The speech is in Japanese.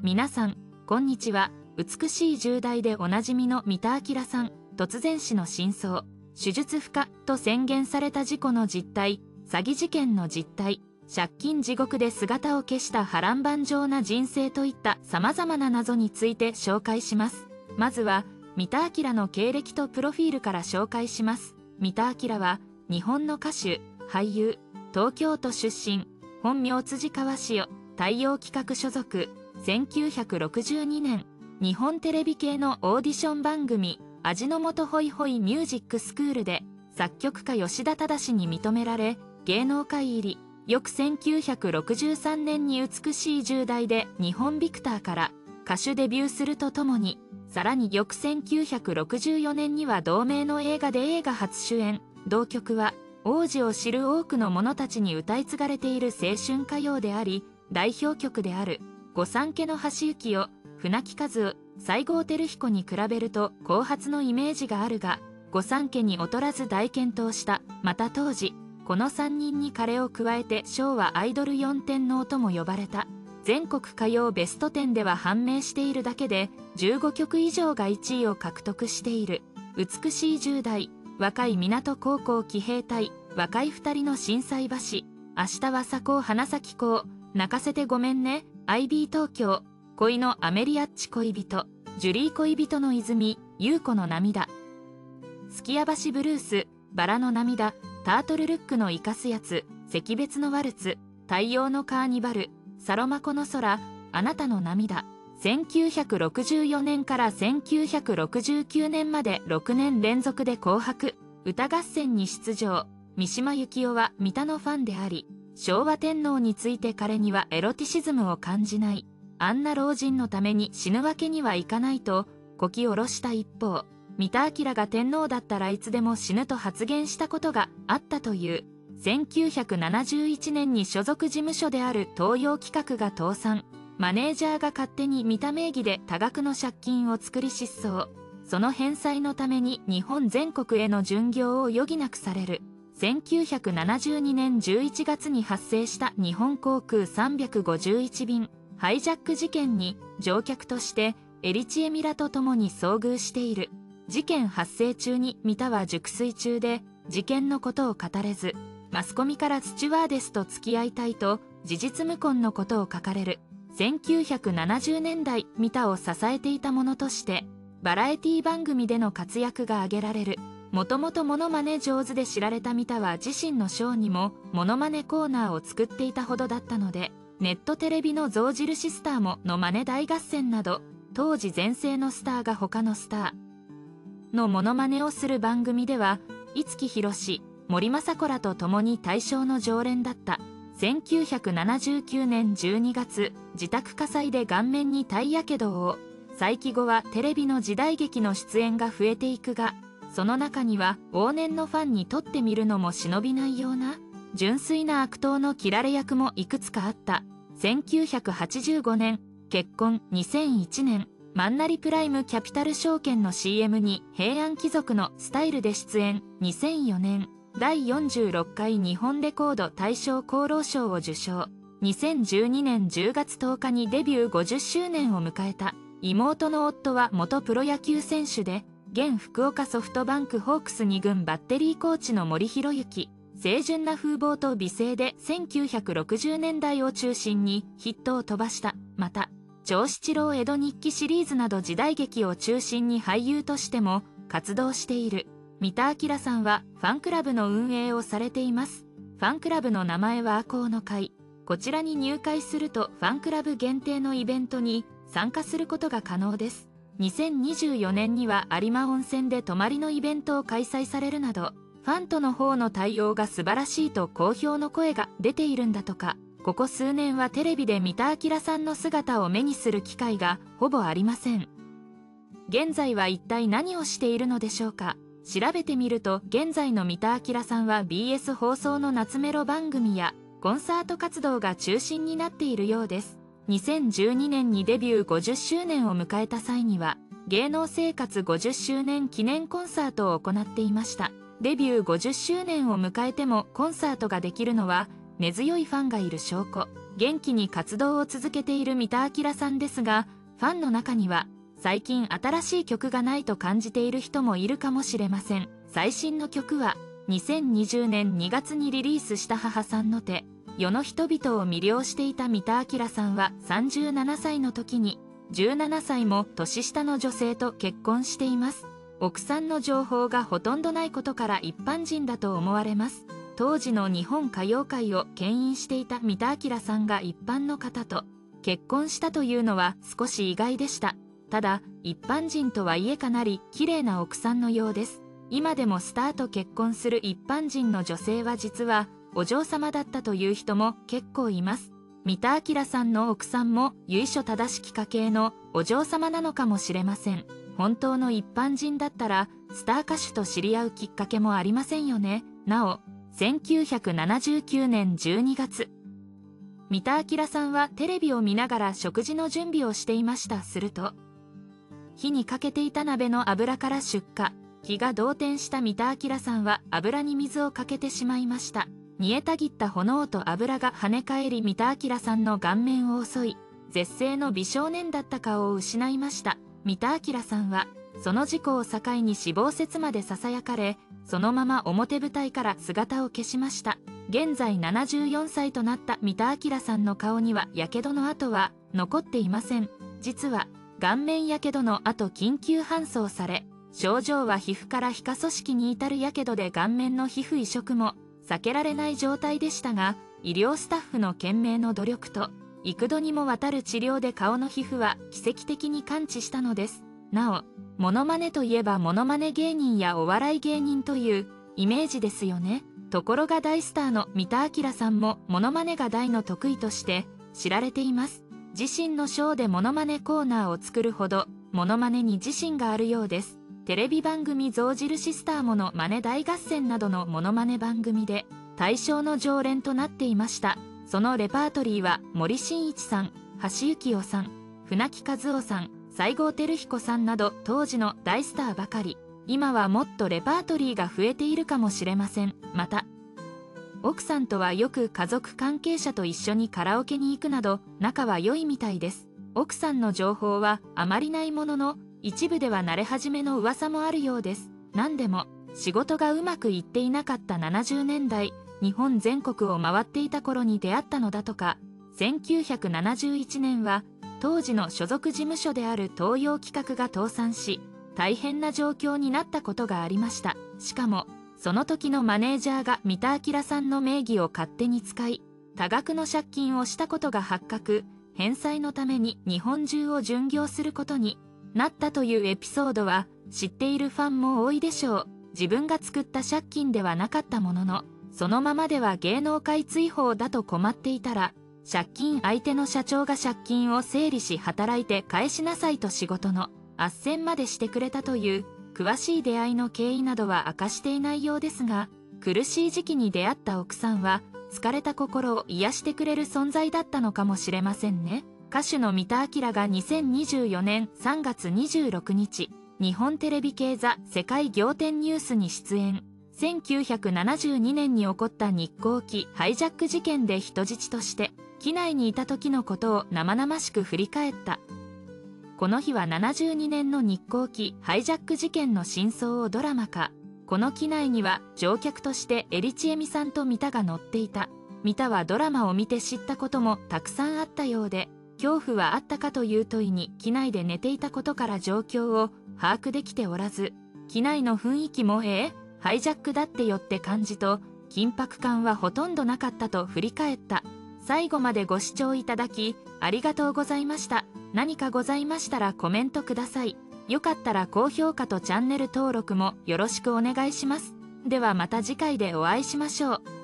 皆さん、こんにちは。美しい10代でおなじみの三田明さん、突然死の真相、手術不可と宣言された事故の実態、詐欺事件の実態、借金地獄で姿を消した波乱万丈な人生といった様々な謎について紹介します。まずは、三田明の経歴とプロフィールから紹介します。三田明は、日本の歌手、俳優、東京都出身、本名辻川潮、太陽企画所属、1962年、日本テレビ系のオーディション番組、味の素ホイホイミュージックスクールで、作曲家吉田忠に認められ、芸能界入り、翌1963年に美しい10代で日本ビクターから歌手デビューするとともに、さらに翌1964年には同名の映画で映画初主演、同曲は、王子を知る多くの者たちに歌い継がれている青春歌謡であり、代表曲である、御三家の橋幸夫、船木和夫、西郷輝彦に比べると後発のイメージがあるが、御三家に劣らず大健闘した。また当時、この3人に彼を加えて昭和アイドル四天王とも呼ばれた。全国歌謡ベスト10では判明しているだけで、15曲以上が1位を獲得している。美しい10代、若い港高校騎兵隊、若い2人の心斎橋、明日は左高花咲港、泣かせてごめんね、IB 東京、恋のアメリアッチ恋人、ジュリー恋人の泉、優子の涙。すきや橋ブルース、バラの涙、タートルルックの生かすやつ、惜別のワルツ、太陽のカーニバル、サロマ湖の空、あなたの涙。1964年から1969年まで6年連続で紅白歌合戦に出場。三島由紀夫は三田のファンであり、昭和天皇について彼にはエロティシズムを感じない。あんな老人のために死ぬわけにはいかないと、こき下ろした一方、三田明が天皇だったらいつでも死ぬと発言したことがあったという。1971年に所属事務所である東洋企画が倒産。マネージャーが勝手に三田名義で多額の借金を作り失踪。その返済のために日本全国への巡業を余儀なくされる。1972年11月に発生した日本航空351便ハイジャック事件に乗客としてエリチエミラと共に遭遇している。事件発生中に三田は熟睡中で事件のことを語れず、マスコミからスチュワーデスと付き合いたいと事実無根のことを書かれる。1970年代三田を支えていた者としてバラエティ番組での活躍が挙げられる。もともとモノマネ上手で知られた三田は自身のショーにもモノマネコーナーを作っていたほどだったので、ネットテレビの象印スターものマネ大合戦など、当時全盛のスターが他のスターのモノマネをする番組では、五木ひろし、森昌子らと共に大賞の常連だった。1979年12月、自宅火災で顔面に大やけどを。再起後はテレビの時代劇の出演が増えていくが、その中には往年のファンにとってみるのも忍びないような、純粋な悪党の切られ役もいくつかあった。1985年、結婚。2001年、マンナリプライムキャピタル証券の CM に平安貴族のスタイルで出演。2004年、第46回日本レコード大賞功労賞を受賞。2012年10月10日にデビュー50周年を迎えた。妹の夫は元プロ野球選手で、現福岡ソフトバンクホークス2軍バッテリーコーチの森博之。清純な風貌と美声で1960年代を中心にヒットを飛ばした。また、長七郎江戸日記シリーズなど時代劇を中心に俳優としても活動している。三田明さんはファンクラブの運営をされています。ファンクラブの名前は赤穂の会。こちらに入会するとファンクラブ限定のイベントに参加することが可能です。2024年には有馬温泉で泊まりのイベントを開催されるなど、ファンとの方の対応が素晴らしいと好評の声が出ているんだとか。ここ数年はテレビで三田明さんの姿を目にする機会がほぼありません。現在は一体何をしているのでしょうか。調べてみると、現在の三田明さんは BS 放送の夏メロ番組やコンサート活動が中心になっているようです。2012年にデビュー50周年を迎えた際には、芸能生活50周年記念コンサートを行っていました。デビュー50周年を迎えてもコンサートができるのは根強いファンがいる証拠。 元気に活動を続けている三田明さんですが、ファンの中には最近新しい曲がないと感じている人もいるかもしれません。最新の曲は2020年2月にリリースした母さんの手。世の人々を魅了していた三田明さんは37歳の時に17歳も年下の女性と結婚しています。奥さんの情報がほとんどないことから一般人だと思われます。当時の日本歌謡界を牽引していた三田明さんが一般の方と結婚したというのは少し意外でした。ただ一般人とはいえかなり綺麗な奥さんのようです。今でもスターと結婚する一般人の女性は実はお嬢様だったという人も結構います。三田明さんの奥さんも由緒正しき家系のお嬢様なのかもしれません。本当の一般人だったらスター歌手と知り合うきっかけもありませんよね。なお1979年12月、三田明さんはテレビを見ながら食事の準備をしていました。すると火にかけていた鍋の油から出火。気が動転した三田明さんは油に水をかけてしまいました。煮えたぎった炎と油が跳ね返り三田明さんの顔面を襲い、絶世の美少年だった顔を失いました。三田明さんはその事故を境に死亡説までささやかれ、そのまま表舞台から姿を消しました。現在74歳となった三田明さんの顔にはやけどの跡は残っていません。実は顔面やけどの後緊急搬送され、症状は皮膚から皮下組織に至るやけどで顔面の皮膚移植も避けられない状態でしたが、医療スタッフの懸命の努力と幾度にもわたる治療で顔の皮膚は奇跡的に完治したのです。なお、モノマネといえばモノマネ芸人やお笑い芸人というイメージですよね。ところが大スターの三田明さんもモノマネが大の得意として知られています。自身のショーでモノマネコーナーを作るほどモノマネに自信があるようです。テレビ番組象印スターモノマネ大合戦などのモノマネ番組で大賞の常連となっていました。そのレパートリーは森進一さん、橋幸夫さん、船木和夫さん、西郷輝彦さんなど当時の大スターばかり。今はもっとレパートリーが増えているかもしれません。また奥さんとはよく家族関係者と一緒にカラオケに行くなど仲は良いみたいです。奥さんの情報はあまりないものの、一部では慣れ始めの噂もあるようです。何でも仕事がうまくいっていなかった70年代、日本全国を回っていた頃に出会ったのだとか。1971年は当時の所属事務所である東洋企画が倒産し、大変な状況になったことがありました。しかもその時のマネージャーが三田明さんの名義を勝手に使い、多額の借金をしたことが発覚。返済のために日本中を巡業することになったというエピソードは知っているファンも多いでしょう。自分が作った借金ではなかったものの、そのままでは芸能界追放だと困っていたら、借金相手の社長が借金を整理し働いて返しなさいと仕事の斡旋までしてくれたという詳しい出会いの経緯などは明かしていないようですが、苦しい時期に出会った奥さんは疲れた心を癒してくれる存在だったのかもしれませんね。歌手の三田明が2024年3月26日、日本テレビ系ザ世界仰天ニュースに出演。1972年に起こった日航機ハイジャック事件で人質として機内にいた時のことを生々しく振り返った。この日は72年の日航機ハイジャック事件の真相をドラマ化。この機内には乗客として江利チエミさんと三田が乗っていた。三田はドラマを見て知ったこともたくさんあったようで、恐怖はあったかという問いに機内で寝ていたことから状況を把握できておらず、機内の雰囲気もハイジャックだってよって感じと緊迫感はほとんどなかったと振り返った。最後までご視聴いただきありがとうございました。何かございましたらコメントください。よかったら高評価とチャンネル登録もよろしくお願いします。ではまた次回でお会いしましょう。